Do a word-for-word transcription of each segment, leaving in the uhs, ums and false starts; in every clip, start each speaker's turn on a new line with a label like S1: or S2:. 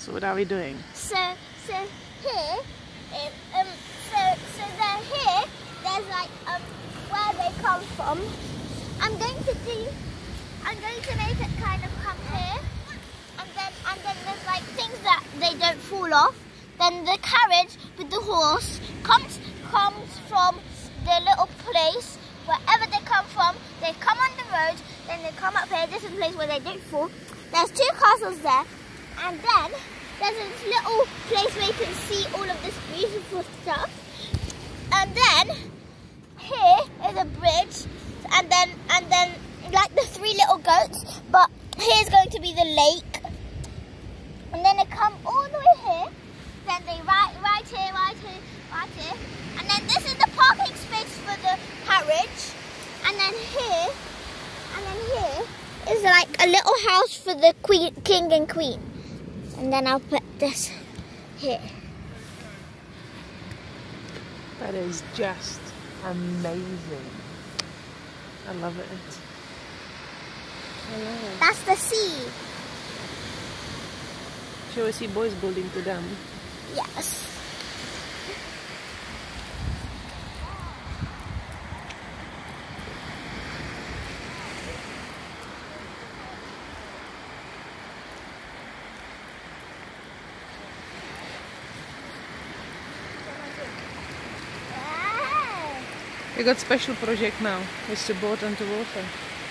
S1: So what are we doing?
S2: So, so here, it, um, so, so then here, there's like, um, where they come from. I'm going to do, I'm going to make it kind of come here, and then, and then there's like things that they don't fall off. Then the carriage with the horse comes, comes from the little place, wherever they come from. They come on the road, then they come up here. This is a place where they don't fall. There's two castles there, and then there's this little place where you can see all of this beautiful stuff. And then here is a bridge, and then and then like the three little goats. But here's going to be the lake, and then they come all the way here. Then they right right here, right here, right here, and then this is the parking space for the carriage. And then here, and then here is like a little house for the queen, king and queen. And then I'll put this here.
S1: That is just amazing. I love it. I love it.
S2: That's the sea.
S1: Shall we see boys building to them?
S2: Yes.
S1: We got special project now. It's to boat onto water.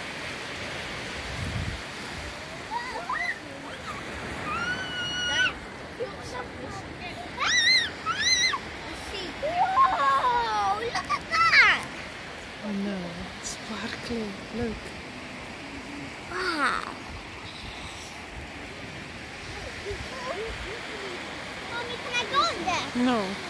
S2: Whoa! Look at that!
S1: Oh no, it's sparkling. Look.
S2: Wow. Mommy, can I go in there?
S1: No.